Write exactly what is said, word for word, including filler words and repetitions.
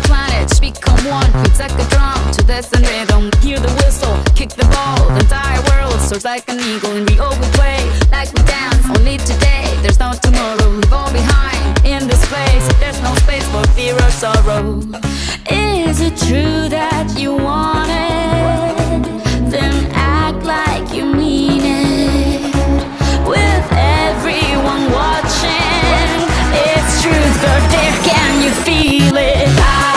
planets become one. It's like a drum to this and rhythm. Hear the whistle, kick the ball. The entire world soars like an eagle, and we all